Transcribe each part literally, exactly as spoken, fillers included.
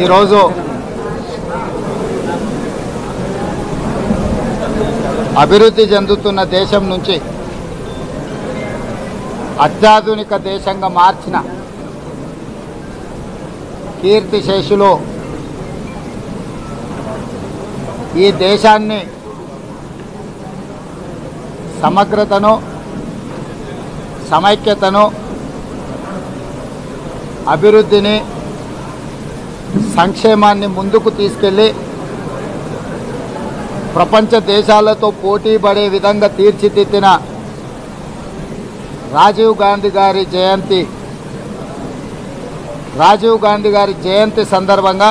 ఈరోజు అభివృద్ధి చెందుతున్న దేశం నుంచి అత్యాధునిక దేశంగా మార్చిన కీర్తిశేషులు ఈ దేశాన్ని సమగ్రతను సమైక్యతను అభివృద్ధిని సంక్షేమాన్ని ముందుకు తీసుకెళ్ళి ప్రపంచ దేశాలతో పోటీ పడే విధంగా తీర్చిదిద్దిన రాజీవ్ గాంధీ గారి జయంతి రాజీవ్ గాంధీ గారి జయంతి సందర్భంగా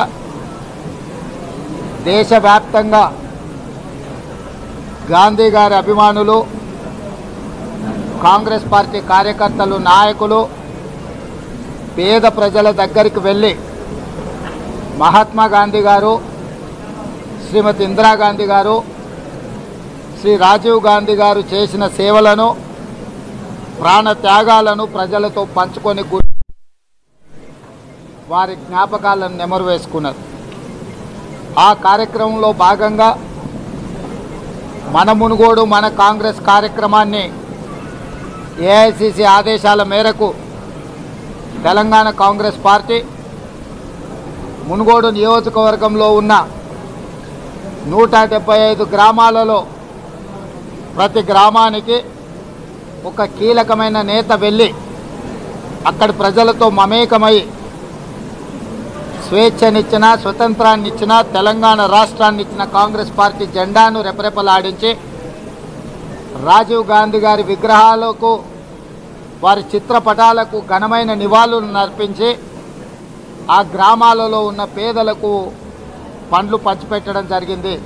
దేశవ్యాప్తంగా గాంధీ గారి అభిమానులు, కాంగ్రెస్ పార్టీ కార్యకర్తలు, నాయకులు పేద ప్రజల దగ్గరికి వెళ్ళి మహాత్మా గాంధీ గారు, శ్రీమతి ఇందిరాగాంధీ గారు, శ్రీ రాజీవ్ గాంధీ గారు చేసిన సేవలను, ప్రాణ త్యాగాలను ప్రజలతో పంచుకొని వారి జ్ఞాపకాలను నెమరు వేసుకున్నారు. ఆ కార్యక్రమంలో భాగంగా మన మునుగోడు మన కాంగ్రెస్ కార్యక్రమాన్ని ఏఐసిసి ఆదేశాల మేరకు తెలంగాణ కాంగ్రెస్ పార్టీ మునుగోడు నియోజకవర్గంలో ఉన్న నూట డెబ్బై ఐదు గ్రామాలలో ప్రతి గ్రామానికి ఒక కీలకమైన నేత వెళ్ళి అక్కడి ప్రజలతో మమేకమై స్వేచ్ఛనిచ్చిన, స్వతంత్రాన్ని ఇచ్చిన, తెలంగాణ రాష్ట్రాన్ని ఇచ్చిన కాంగ్రెస్ పార్టీ జెండాను రెపరెపలాడించి రాజీవ్ గాంధీ గారి విగ్రహాలకు, వారి చిత్రపటాలకు ఘనమైన నివాళులను అర్పించి ఆ గ్రామాలలో ఉన్న పేదలకు పండ్లు పంచిపెట్టడం జరిగింది.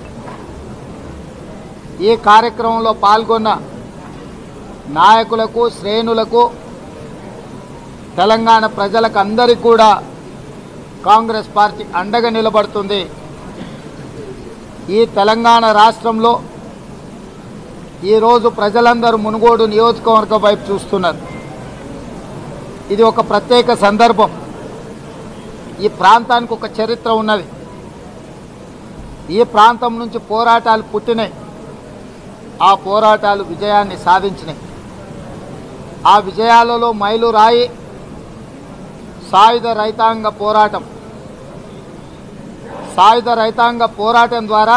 ఈ కార్యక్రమంలో పాల్గొన్న నాయకులకు, శ్రేణులకు, తెలంగాణ ప్రజలకు అందరికీ కూడా కాంగ్రెస్ పార్టీ అండగా నిలబడుతుంది. ఈ తెలంగాణ రాష్ట్రంలో ఈరోజు ప్రజలందరూ మునుగోడు నియోజకవర్గం వైపు చూస్తున్నారు. ఇది ఒక ప్రత్యేక సందర్భం. ఈ ప్రాంతానికి ఒక చరిత్ర ఉన్నది. ఈ ప్రాంతం నుంచి పోరాటాలు పుట్టినాయి. ఆ పోరాటాలు విజయాన్ని సాధించినాయి. ఆ విజయాలలో మైలురాయి సాయుధ రైతాంగ పోరాటం. సాయుధ రైతాంగ పోరాటం ద్వారా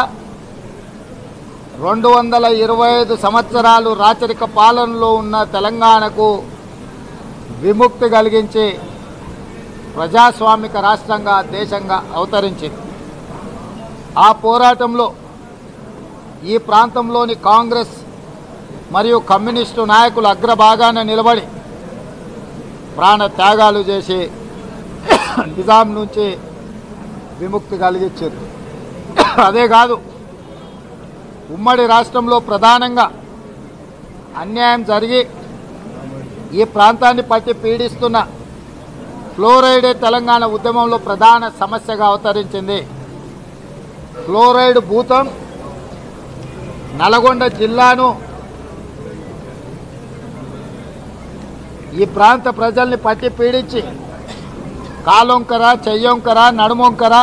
రెండు వందల ఇరవై ఐదు సంవత్సరాలు రాచరిక పాలనలో ఉన్న తెలంగాణకు విముక్తి కలిగించి ప్రజాస్వామిక రాష్ట్రంగా, దేశంగా అవతరించింది. ఆ పోరాటంలో ఈ ప్రాంతంలోని కాంగ్రెస్ మరియు కమ్యూనిస్టు నాయకులు అగ్రభాగాన నిలబడి ప్రాణ త్యాగాలు చేసి నిజాం నుంచి విముక్తి కలిగించారు. అదే కాదు, ఉమ్మడి రాష్ట్రంలో ప్రధానంగా అన్యాయం జరిగి ఈ ప్రాంతాన్ని పట్టి పీడిస్తున్న ఫ్లోరైడే తెలంగాణ ఉద్యమంలో ప్రధాన సమస్యగా అవతరించింది. ఫ్లోరైడ్ భూతం నల్గొండ జిల్లాను, ఈ ప్రాంత ప్రజల్ని పట్టి పీడించి కాలొంకర, చెయ్యొంకర, నడుమొంకర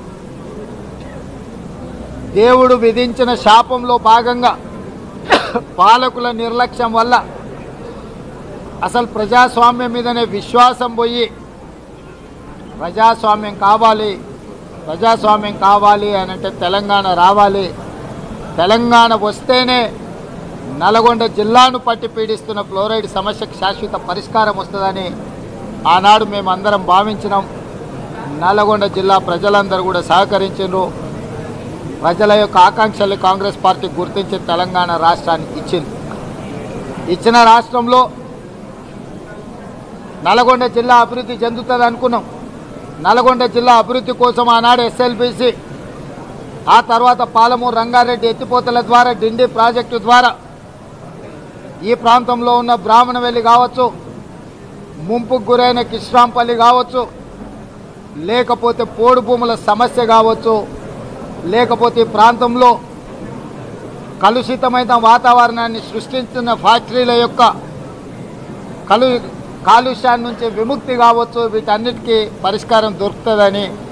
దేవుడు విధించిన శాపంలో భాగంగా పాలకుల నిర్లక్ష్యం వల్ల అసలు ప్రజాస్వామ్యం మీదనే విశ్వాసం పోయి ప్రజాస్వామ్యం కావాలి, ప్రజాస్వామ్యం కావాలి అని అంటే తెలంగాణ రావాలి, తెలంగాణ వస్తేనే నల్గొండ జిల్లాను పట్టి పీడిస్తున్న ఫ్లోరైడ్ సమస్యకు శాశ్వత పరిష్కారం వస్తుందని ఆనాడు మేమందరం భావించినాం. నల్గొండ జిల్లా ప్రజలందరూ కూడా సహకరించారు. ప్రజల యొక్క ఆకాంక్షలు కాంగ్రెస్ పార్టీ గుర్తించి తెలంగాణ రాష్ట్రానికి ఇచ్చింది. ఇచ్చిన రాష్ట్రంలో నల్గొండ జిల్లా అభివృద్ధి చెందుతుంది అనుకున్నాం. నల్గొండ జిల్లా అభివృద్ధి కోసం ఆనాడు ఎస్ఎల్బీసీ, ఆ తర్వాత పాలమూరు రంగారెడ్డి ఎత్తిపోతల ద్వారా, డిండి ప్రాజెక్టు ద్వారా ఈ ప్రాంతంలో ఉన్న బ్రాహ్మణవెల్లి కావచ్చు, ముంపుకు గురైన కిష్రాంపల్లి కావచ్చు, లేకపోతే పోడు భూముల సమస్య కావచ్చు, లేకపోతే ఈ ప్రాంతంలో కలుషితమైన వాతావరణాన్ని సృష్టించిన ఫ్యాక్టరీల యొక్క కలు కాలుష్యాన్ని నుంచి విముక్తి కావచ్చు, వీటన్నిటికీ పరిష్కారం దొరుకుతుందని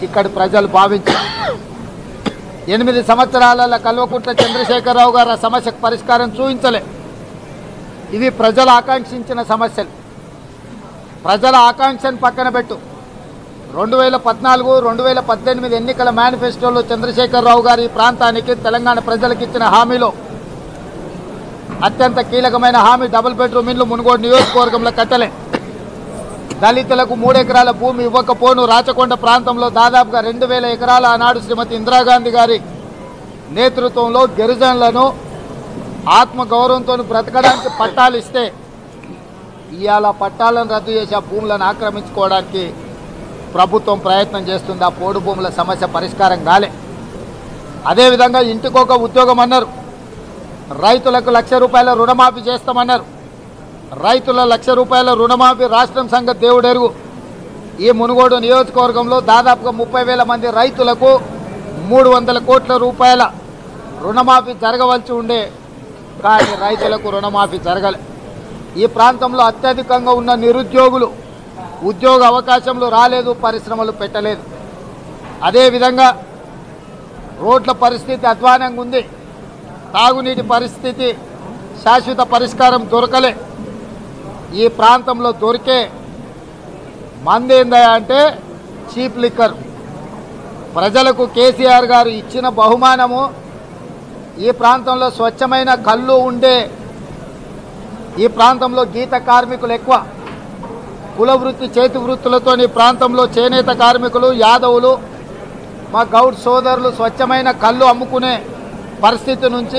ఇక్కడి ప్రజలు భావించారు. ఎనిమిది సంవత్సరాల కల్వకుంట్ల చంద్రశేఖరరావు గారు ఆ సమస్యకు పరిష్కారం చూపించలే. ఇవి ప్రజలు ఆకాంక్షించిన సమస్యలు. ప్రజల ఆకాంక్షను పక్కన పెట్టు. రెండు వేల పద్నాలుగు రెండు వేల పద్దెనిమిది ఎన్నికల మేనిఫెస్టోలో చంద్రశేఖరరావు గారు ఈ ప్రాంతానికి తెలంగాణ ప్రజలకు ఇచ్చిన హామీలో అత్యంత కీలకమైన హామీ డబుల్ బెడ్రూమ్ ఇల్లు మునుగోడు నియోజకవర్గంలో కట్టలే. దళితులకు మూడు ఎకరాల భూమి ఇవ్వకపోను రాచకొండ ప్రాంతంలో దాదాపుగా రెండు వేల ఎకరాల ఆనాడు శ్రీమతి ఇందిరాగాంధీ గారి నేతృత్వంలో గిరిజనులను ఆత్మగౌరవంతో బ్రతకడానికి పట్టాలు ఇస్తే ఇవాళ పట్టాలను రద్దు చేసి ఆ భూములను ఆక్రమించుకోవడానికి ప్రభుత్వం ప్రయత్నం చేస్తుంది. ఆ పోడు భూముల సమస్య పరిష్కారం కాలే. అదేవిధంగా ఇంటికొక ఉద్యోగం అన్నారు. రైతులకు లక్ష రూపాయల రుణమాఫీ చేస్తామన్నారు. రైతుల లక్ష రూపాయల రుణమాఫీ రాష్ట్రం సంగతి దేవుడెరుగు. ఈ మునుగోడు నియోజకవర్గంలో దాదాపుగా ముప్పై వేల మంది రైతులకు మూడు వందల కోట్ల రూపాయల రుణమాఫీ జరగవలసి ఉండే, కానీ రైతులకు రుణమాఫీ జరగలే. ఈ ప్రాంతంలో అత్యధికంగా ఉన్న నిరుద్యోగులు ఉద్యోగ అవకాశంలో రాలేదు, పరిశ్రమలు పెట్టలేదు. అదేవిధంగా రోడ్ల పరిస్థితి అధ్వానంగా ఉంది. తాగునీటి పరిస్థితి శాశ్వత పరిష్కారం దొరకలే. ఈ ప్రాంతంలో దొరికే మంది ఏందా అంటే చీప్ లిక్కర్. ప్రజలకు కేసీఆర్ గారు ఇచ్చిన బహుమానము ఈ ప్రాంతంలో స్వచ్ఛమైన కళ్ళు ఉండే ఈ ప్రాంతంలో గీత కార్మికులు ఎక్కువ. కుల వృత్తి చేతి వృత్తులతో ఈ ప్రాంతంలో చేనేత కార్మికులు యాదవులు మా గౌడ్ సోదరులు స్వచ్ఛమైన కళ్ళు అమ్ముకునే పరిస్థితి నుంచి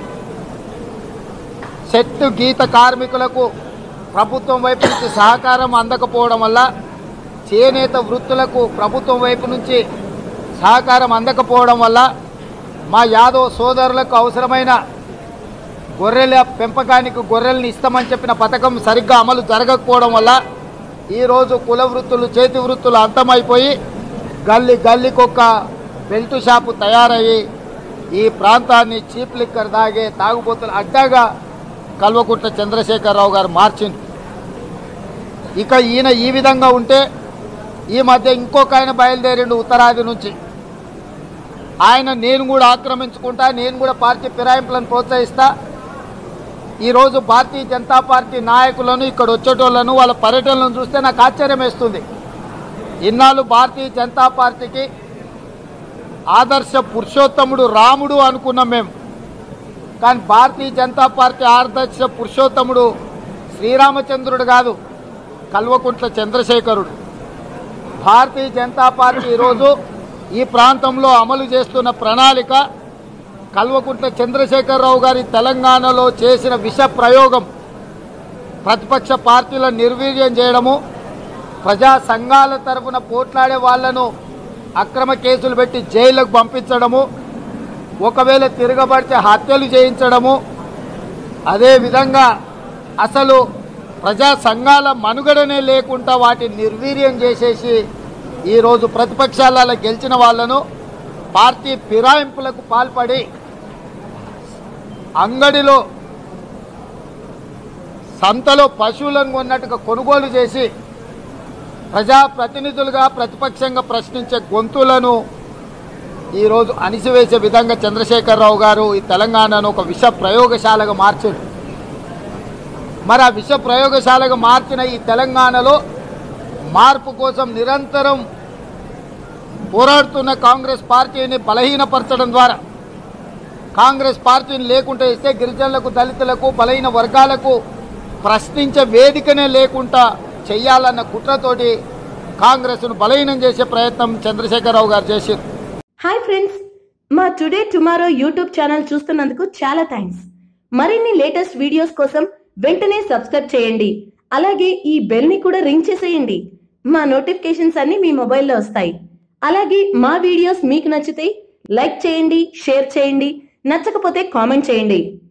చెట్టు గీత కార్మికులకు ప్రభుత్వం వైపు నుంచి సహకారం అందకపోవడం వల్ల, చేనేత వృత్తులకు ప్రభుత్వం వైపు నుంచి సహకారం అందకపోవడం వల్ల మా యాదవ్ సోదరులకు అవసరమైన గొర్రెల పెంపకానికి గొర్రెల్ని ఇస్తామని చెప్పిన పథకం సరిగ్గా అమలు జరగకపోవడం వల్ల ఈరోజు కుల వృత్తులు చేతి వృత్తులు అంతమైపోయి గల్లీ గల్లీకొక్క బెల్ట్ షాపు తయారయ్యి ఈ ప్రాంతాన్ని చీప్ లిక్కర్ తాగే తాగుబోతులు అడ్డాగా కల్వకుంట్ల చంద్రశేఖరరావు గారు మార్చింది. ఇక ఈయన ఈ విధంగా ఉంటే ఈ మధ్య ఇంకొక ఆయన బయలుదేరిండు ఉత్తరాది నుంచి. ఆయన నేను కూడా ఆక్రమించుకుంటా, నేను కూడా పార్టీ ఫిరాయింపులను ప్రోత్సహిస్తా. ఈరోజు భారతీయ జనతా పార్టీ నాయకులను ఇక్కడ వచ్చేటోళ్లను వాళ్ళ పర్యటనలను చూస్తే నాకు ఆశ్చర్యం వేస్తుంది. ఇన్నాళ్ళు భారతీయ జనతా పార్టీకి ఆదర్శ పురుషోత్తముడు రాముడు అనుకున్నాం మేము, కానీ భారతీయ జనతా పార్టీ ఆదర్శ పురుషోత్తముడు శ్రీరామచంద్రుడు కాదు, కల్వకుంట్ల చంద్రశేఖరుడు. భారతీయ జనతా పార్టీ ఈరోజు ఈ ప్రాంతంలో అమలు చేస్తున్న ప్రణాళిక కల్వకుంట్ల చంద్రశేఖరరావు గారి తెలంగాణలో చేసిన విష ప్రయోగం, ప్రతిపక్ష పార్టీలను నిర్వీర్యం చేయడము, ప్రజా సంఘాల తరఫున పోట్లాడే వాళ్లను అక్రమ కేసులు పెట్టి జైలుకు పంపించడము, ఒకవేళ తిరగబడితే హత్యలు చేయించడము, అదేవిధంగా అసలు ప్రజా సంఘాల మనుగడనే లేకుండా వాటిని నిర్వీర్యం చేసేసి ఈరోజు ప్రతిపక్షాలలో గెలిచిన వాళ్లను పార్టీ ఫిరాయింపులకు పాల్పడి అంగడిలో సంతలో పశువులను కొన్నట్టుగా కొనుగోలు చేసి ప్రజాప్రతినిధులుగా ప్రతిపక్షంగా ప్రశ్నించే గొంతులను ఈరోజు అణిసివేసే విధంగా చంద్రశేఖరరావు గారు ఈ తెలంగాణను ఒక విష ప్రయోగశాలగా మార్చారు. మరి ఆ విష ప్రయోగశాలగా మార్చిన ఈ తెలంగాణలో మార్పు కోసం నిరంతరం పోరాడుతున్న కాంగ్రెస్ పార్టీని బలహీనపరచడం ద్వారా, కాంగ్రెస్ పార్టీని లేకుండా ఇస్తే గిరిజనులకు, దళితులకు, బలహీన వర్గాలకు ప్రశ్నించే వేదికనే లేకుండా చెయ్యాలన్న కుట్రతోటి కాంగ్రెస్ను బలహీనం చేసే ప్రయత్నం చంద్రశేఖరరావు గారు చేశారు. హాయ్ ఫ్రెండ్స్, మా టుడే టుమారో యూట్యూబ్ ఛానల్ చూస్తున్నందుకు చాలా థ్యాంక్స్. మరిన్ని లేటెస్ట్ వీడియోస్ కోసం వెంటనే సబ్స్క్రైబ్ చేయండి. అలాగే ఈ బెల్ ని కూడా రింగ్ చేసేయండి. మా నోటిఫికేషన్స్ అన్ని మీ మొబైల్లో వస్తాయి. అలాగే మా వీడియోస్ మీకు నచ్చితే లైక్ చేయండి, షేర్ చేయండి, నచ్చకపోతే కామెంట్ చేయండి.